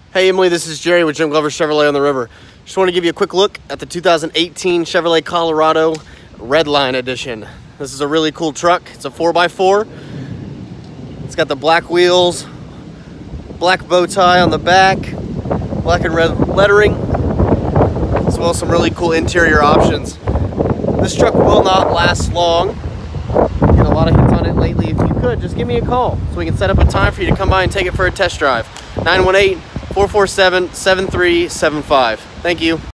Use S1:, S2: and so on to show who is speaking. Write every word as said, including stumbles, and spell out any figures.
S1: Hey Emily, this is Jerry with Jim Glover Chevrolet on the River. Just want to give you a quick look at the two thousand eighteen Chevrolet Colorado Redline Edition. This is a really cool truck. It's a four by four. It's got the black wheels, black bow tie on the back, black and red lettering, as well as some really cool interior options. This truck will not last long. Getting a lot of hits on it lately. If you could, just give me a call so we can set up a time for you to come by and take it for a test drive. nine one eight, four four seven, seven three seven five. Thank you.